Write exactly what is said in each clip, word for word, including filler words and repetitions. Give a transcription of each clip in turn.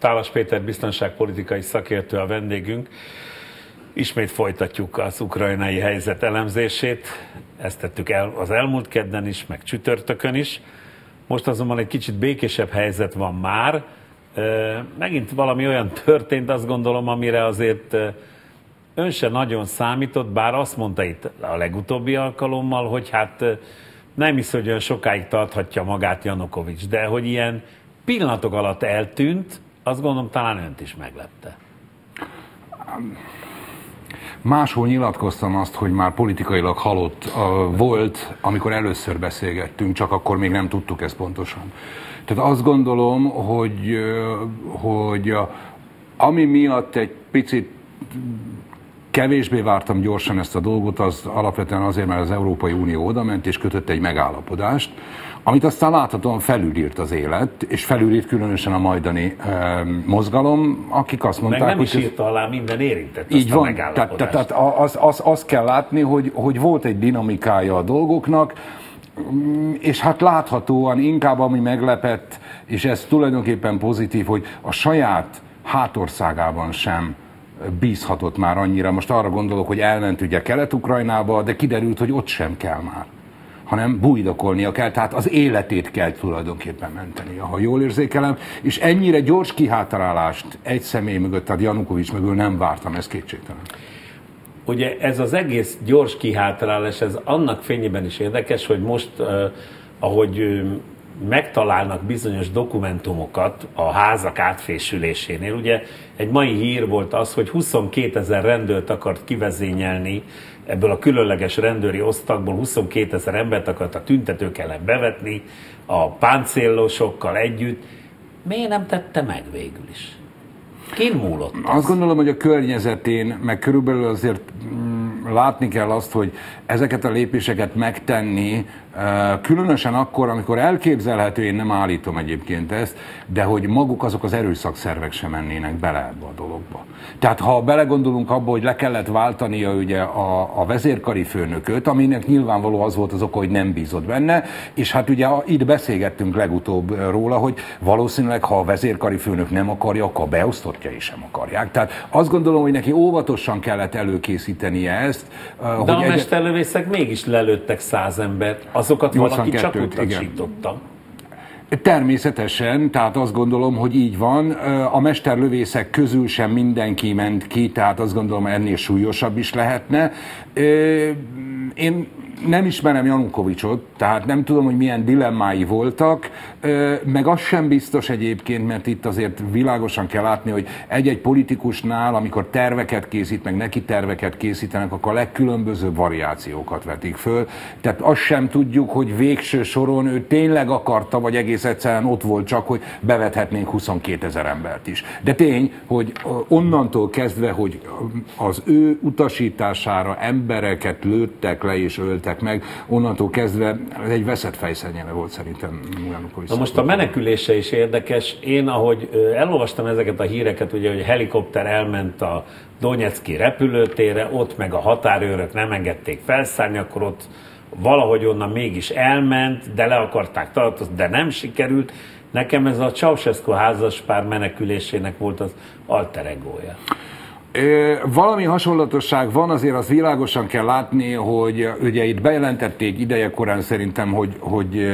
Tálas Péter biztonságpolitikai szakértő a vendégünk. Ismét folytatjuk az ukrajnai helyzet elemzését. Ezt tettük el az elmúlt kedden is, meg csütörtökön is. Most azonban egy kicsit békésebb helyzet van már. Megint valami olyan történt, azt gondolom, amire azért ön se nagyon számított, bár azt mondta itt a legutóbbi alkalommal, hogy hát nem hisz, hogy olyan sokáig tarthatja magát Janukovics, de hogy ilyen pillanatok alatt eltűnt, azt gondolom talán önt is meglepte. Máshol nyilatkoztam azt, hogy már politikailag halott uh, volt, amikor először beszélgettünk, csak akkor még nem tudtuk ezt pontosan. Tehát azt gondolom, hogy, uh, hogy uh, ami miatt egy picit kevésbé vártam gyorsan ezt a dolgot, az alapvetően azért, mert az Európai Unió odament és kötött egy megállapodást, amit aztán láthatóan felülírt az élet, és felülírt különösen a majdani e, mozgalom, akik azt mondták, meg nem hogy... is írta alá minden érintett így azt van, a megállapodást. Tehát, tehát az, az, az kell látni, hogy, hogy volt egy dinamikája a dolgoknak, és hát láthatóan inkább ami meglepett, és ez tulajdonképpen pozitív, hogy a saját hátországában sem bízhatott már annyira. Most arra gondolok, hogy elment ugye Kelet-Ukrajnába, de kiderült, hogy ott sem kell már, hanem bújdakolnia kell, tehát az életét kell tulajdonképpen menteni, ha jól érzékelem, és ennyire gyors kihátrálást egy személy mögött, tehát Janukovics mögül nem vártam, ez kétségtelen. Ugye ez az egész gyors kihátrálás, ez annak fényében is érdekes, hogy most, eh, ahogy eh, megtalálnak bizonyos dokumentumokat a házak átfésülésénél, ugye egy mai hír volt az, hogy huszonkétezer rendőrt akart kivezényelni, ebből a különleges rendőri osztagból huszonkétezer embert akart a tüntetők ellen bevetni, a páncélosokkal együtt. Miért nem tette meg végül is? Kin múlott az? Azt gondolom, hogy a környezetén, meg körülbelül azért mm, látni kell azt, hogy ezeket a lépéseket megtenni, különösen akkor, amikor elképzelhető, én nem állítom egyébként ezt, de hogy maguk azok az erőszakszervek sem mennének bele ebbe a dologba. Tehát ha belegondolunk abba, hogy le kellett váltania ugye a, a vezérkari főnököt, aminek nyilvánvaló az volt az oka, hogy nem bízott benne, és hát ugye itt beszélgettünk legutóbb róla, hogy valószínűleg ha a vezérkari főnök nem akarja, akkor a beosztottjai sem akarják. Tehát azt gondolom, hogy neki óvatosan kellett előkészítenie ezt. De hogy a egy... mesterlövészek mégis lelőttek száz embert, azokat valaki csak utasította. Természetesen, tehát azt gondolom, hogy így van. A mesterlövészek közül sem mindenki ment ki, tehát azt gondolom, ennél súlyosabb is lehetne. Én nem ismerem Janukovicsot, tehát nem tudom, hogy milyen dilemmái voltak, meg az sem biztos egyébként, mert itt azért világosan kell látni, hogy egy-egy politikusnál, amikor terveket készít, meg neki terveket készítenek, akkor a legkülönbözőbb variációkat vetik föl. Tehát azt sem tudjuk, hogy végső soron ő tényleg akarta, vagy egész egyszerűen ott volt csak, hogy bevethetnénk huszonkétezer embert is. De tény, hogy onnantól kezdve, hogy az ő utasítására embereket lőttek le és öltek meg, onnantól kezdve ez egy veszett fejszennyele volt szerintem Janukovics. Na most a menekülése is érdekes. Én, ahogy elolvastam ezeket a híreket, ugye, hogy helikopter elment a Donetszki repülőtérre, ott meg a határőrök nem engedték felszállni, akkor ott valahogy onnan mégis elment, de le akarták tartozni, de nem sikerült. Nekem ez a Ceausescu házaspár menekülésének volt az alter egója. Valami hasonlatosság van, azért azt világosan kell látni, hogy ugye itt bejelentették ideje korán szerintem, hogy, hogy,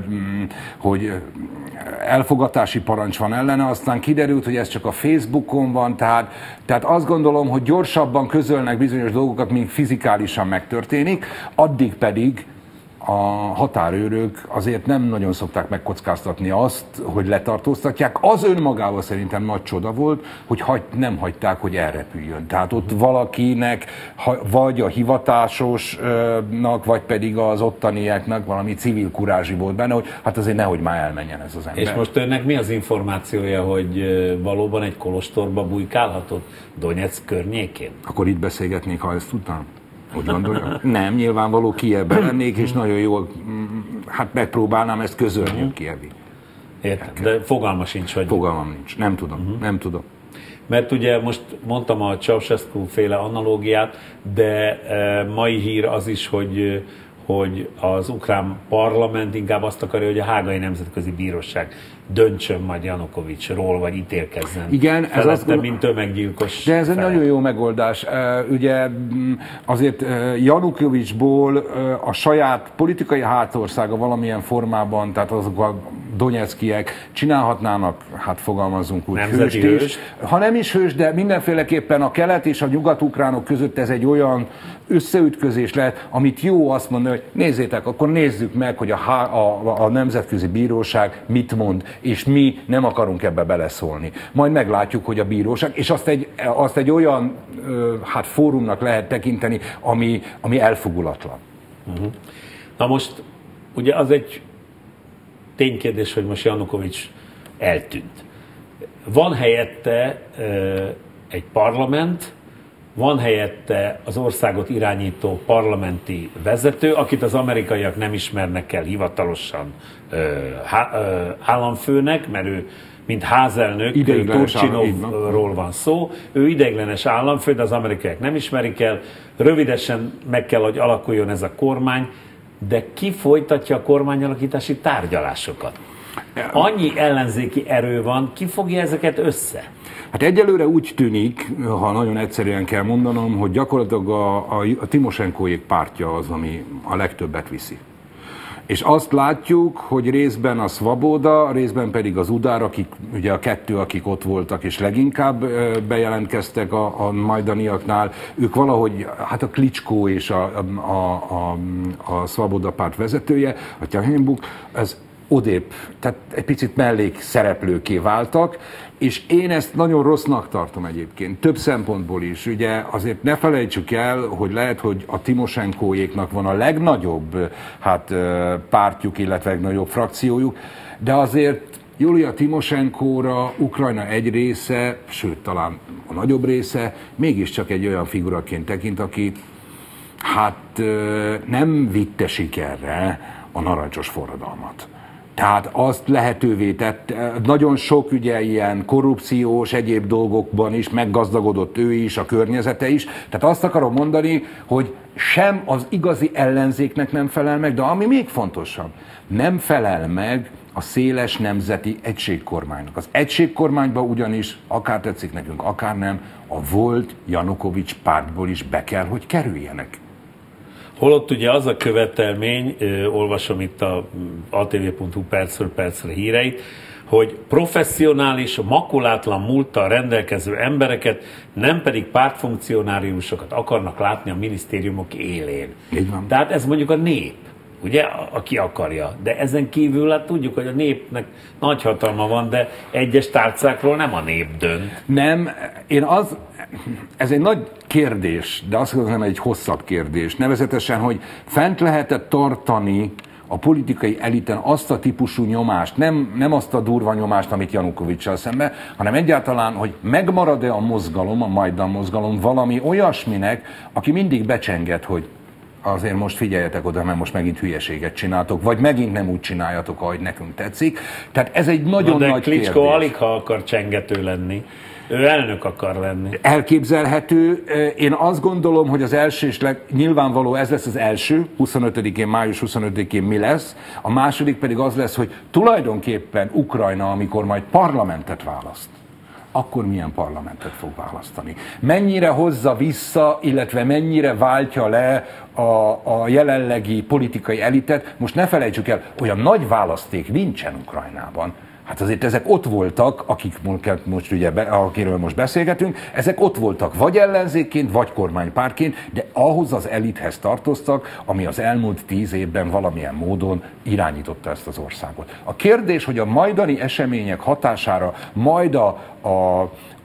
hogy elfogatási parancs van ellene, aztán kiderült, hogy ez csak a Facebookon van, tehát, tehát azt gondolom, hogy gyorsabban közölnek bizonyos dolgokat, mint fizikálisan megtörténik, addig pedig a határőrök azért nem nagyon szokták megkockáztatni azt, hogy letartóztatják. Az önmagával szerintem nagy csoda volt, hogy hagy, nem hagyták, hogy elrepüljön. Tehát ott valakinek, vagy a hivatásosnak, vagy pedig az ottanieknek valami civil kurázsi volt benne, hogy hát azért nehogy már elmenjen ez az ember. És most önnek mi az információja, hogy valóban egy kolostorba bujkálhatott Donetsz környékén? Akkor itt beszélgetnék, ha ezt tudnám. Úgy gondolja? Nem, nyilvánvaló Kijevben lennék, és nagyon jól, hát megpróbálnám ezt közölni a kijevi. Értem, de fogalma sincs, hogy... Fogalmam nincs, nem tudom, uh-huh. nem tudom. Mert ugye most mondtam a Ceausescu féle analógiát, de e, mai hír az is, hogy, hogy az ukrán parlament inkább azt akarja, hogy a Hágai Nemzetközi Bíróság döntsön majd Janukovicsról, vagy ítélkezzen. Igen, ez felette, azt, mint tömeggyilkos. de ez egy felett. nagyon jó megoldás. Ugye azért Janukovicsból a saját politikai hátországa valamilyen formában, tehát azok a doneckiek csinálhatnának, hát fogalmazunk úgy, hőst is. Hőst. Ha nem is hős, de mindenféleképpen a kelet és a nyugat-ukránok között ez egy olyan összeütközés lehet, amit jó azt mondani, hogy nézzétek, akkor nézzük meg, hogy a, a, a Nemzetközi Bíróság mit mond, és mi nem akarunk ebbe beleszólni. Majd meglátjuk, hogy a bíróság, és azt egy, azt egy olyan hát fórumnak lehet tekinteni, ami, ami elfogulatlan. Uh-huh. Na most, ugye az egy ténykérdés, hogy most Janukovics eltűnt. Van helyette egy parlament, van helyette az országot irányító parlamenti vezető, akit az amerikaiak nem ismernek el hivatalosan államfőnek, mert ő mint házelnök, Turcsinovról van szó, ő ideiglenes államfő, de az amerikaiak nem ismerik el, rövidesen meg kell, hogy alakuljon ez a kormány, de ki folytatja a kormányalakítási tárgyalásokat? Annyi ellenzéki erő van, ki fogja ezeket össze? Hát egyelőre úgy tűnik, ha nagyon egyszerűen kell mondanom, hogy gyakorlatilag a, a, a Timosenkóék pártja az, ami a legtöbbet viszi. És azt látjuk, hogy részben a Szvaboda, részben pedig az Udár, akik ugye a kettő, akik ott voltak és leginkább bejelentkeztek a, a majdaniaknál, ők valahogy, hát a Klicskó és a, a, a, a Szvaboda párt vezetője, a Tyahenbuk, ez odébb, tehát egy picit mellék szereplőké váltak, és én ezt nagyon rossznak tartom egyébként, több szempontból is. Ugye azért ne felejtsük el, hogy lehet, hogy a Timosenkóéknak van a legnagyobb hát, pártjuk, illetve legnagyobb frakciójuk, de azért Julia Timosenkóra Ukrajna egy része, sőt talán a nagyobb része, mégiscsak egy olyan figuraként tekint, aki hát nem vitte sikerre a narancsos forradalmat. Tehát azt lehetővé tett, nagyon sok ugye ilyen korrupciós, egyéb dolgokban is meggazdagodott ő is, a környezete is. Tehát azt akarom mondani, hogy sem az igazi ellenzéknek nem felel meg, de ami még fontosabb, nem felel meg a széles nemzeti egységkormánynak. Az egységkormányba ugyanis, akár tetszik nekünk, akár nem, a volt Janukovics pártból is be kell, hogy kerüljenek. Holott ugye az a követelmény, olvasom itt a á té vé pont hu percről percre híreit, hogy professzionális, makulátlan múlttal rendelkező embereket, nem pedig pártfunkcionáriusokat akarnak látni a minisztériumok élén. Így van. Tehát ez mondjuk a nép, ugye, aki akarja. De ezen kívül hát tudjuk, hogy a népnek nagy hatalma van, de egyes tárcákról nem a nép dönt. Nem, én az... Ez egy nagy kérdés, de azt gondolom, egy hosszabb kérdés. Nevezetesen, hogy fent lehet-e tartani a politikai eliten azt a típusú nyomást, nem, nem azt a durva nyomást, amit Janukovics-sal szemben, hanem egyáltalán, hogy megmarad-e a mozgalom, a Majdan mozgalom valami olyasminek, aki mindig becsenget, hogy azért most figyeljetek oda, mert most megint hülyeséget csináltok, vagy megint nem úgy csináljatok, ahogy nekünk tetszik. Tehát ez egy nagyon Na, de nagy Klicskó kérdés. alig ha akar csengető lenni. Ő elnök akar lenni. Elképzelhető. Én azt gondolom, hogy az első, és leg, nyilvánvaló ez lesz az első, huszonötödikén, május huszonötödikén mi lesz, a második pedig az lesz, hogy tulajdonképpen Ukrajna, amikor majd parlamentet választ, akkor milyen parlamentet fog választani. Mennyire hozza vissza, illetve mennyire váltja le a, a jelenlegi politikai elitet. Most ne felejtsük el, olyan nagy választék nincsen Ukrajnában. Hát azért ezek ott voltak, akik most ugye, akiről most beszélgetünk, ezek ott voltak vagy ellenzékként, vagy kormánypártként, de ahhoz az elithez tartoztak, ami az elmúlt tíz évben valamilyen módon irányította ezt az országot. A kérdés, hogy a majdani események hatására majd a, a,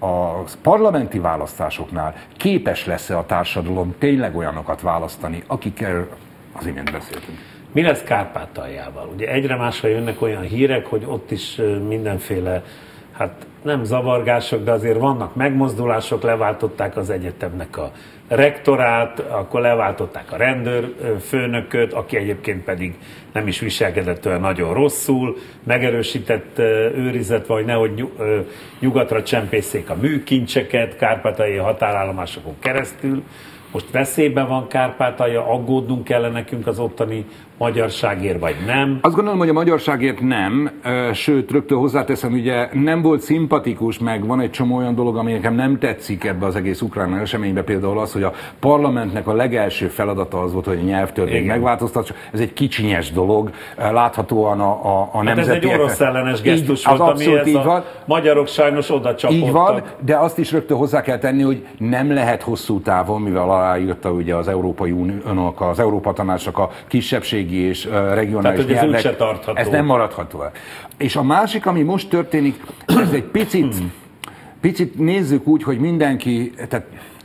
a parlamenti választásoknál képes lesz-e a társadalom tényleg olyanokat választani, akikkel az imént beszéltünk. Mi lesz Kárpátaljával? Ugye egyre másra jönnek olyan hírek, hogy ott is mindenféle, hát nem zavargások, de azért vannak megmozdulások, leváltották az egyetemnek a rektorát, akkor leváltották a rendőrfőnököt, aki egyébként pedig nem is viselkedett olyan nagyon rosszul, megerősített őrizet, vagy nehogy nyugatra csempészék a műkincseket Kárpátaljai határállomásokon keresztül. Most veszélyben van Kárpátalja, aggódnunk kell nekünk az ottani magyarságért, vagy nem? Azt gondolom, hogy a magyarságért nem, sőt, rögtön hozzáteszem, ugye nem volt szimpatikus, meg van egy csomó olyan dolog, ami nekem nem tetszik ebbe az egész ukrán eseménybe, például az, hogy a parlamentnek a legelső feladata az volt, hogy a nyelvtörvény megváltoztatsa. Ez egy kicsinyes dolog, láthatóan a, a, a nemzeti... Hát ez egy orosz ellenes gesztus így, volt, ami ez a van. magyarok sajnos oda csapottak. Így van, de azt is rögtön hozzá kell tenni, hogy nem lehet hosszú távon, mivel aláírta ugye az Európai Uniónak, az Európa Tanácsnak a kisebbségi és uh, regionális Tehát, hogy ez nyelvek, tartható. Ez nem maradható el. És a másik, ami most történik, ez egy picit, picit nézzük úgy, hogy mindenki, tehát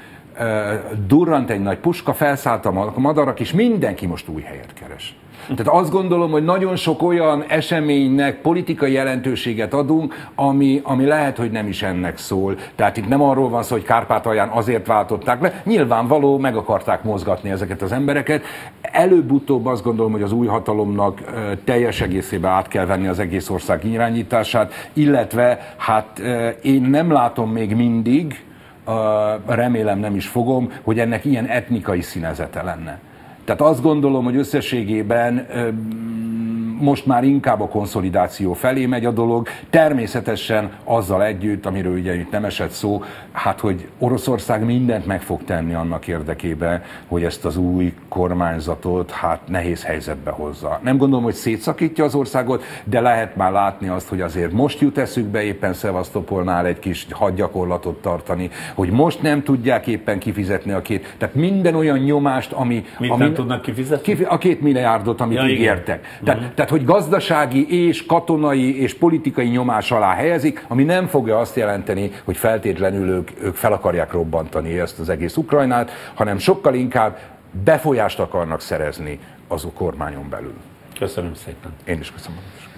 uh, durrant egy nagy puska, felszállt a madarak, és mindenki most új helyet keres. Tehát azt gondolom, hogy nagyon sok olyan eseménynek politikai jelentőséget adunk, ami, ami lehet, hogy nem is ennek szól. Tehát itt nem arról van szó, hogy Kárpátalján azért váltották le, nyilvánvaló, meg akarták mozgatni ezeket az embereket. Előbb-utóbb azt gondolom, hogy az új hatalomnak teljes egészében át kell venni az egész ország irányítását, illetve hát én nem látom még mindig, remélem nem is fogom, hogy ennek ilyen etnikai színezete lenne. Tehát azt gondolom, hogy összességében most már inkább a konszolidáció felé megy a dolog, természetesen azzal együtt, amiről ugye itt nem esett szó, hát hogy Oroszország mindent meg fog tenni annak érdekében, hogy ezt az új kormányzatot hát nehéz helyzetbe hozza. Nem gondolom, hogy szétszakítja az országot, de lehet már látni azt, hogy azért most jut eszükbe éppen Szevasztopolnál egy kis hadgyakorlatot tartani, hogy most nem tudják éppen kifizetni a két, tehát minden olyan nyomást, ami... Mit ami nem tudnak kifizetni? A két milliárdot, amit ja, ígértek. Tehát, uh-huh. tehát, hogy gazdasági és katonai és politikai nyomás alá helyezik, ami nem fogja azt jelenteni, hogy feltétlenül ők, ők fel akarják robbantani ezt az egész Ukrajnát, hanem sokkal inkább befolyást akarnak szerezni az kormányon belül. Köszönöm szépen. Én is köszönöm.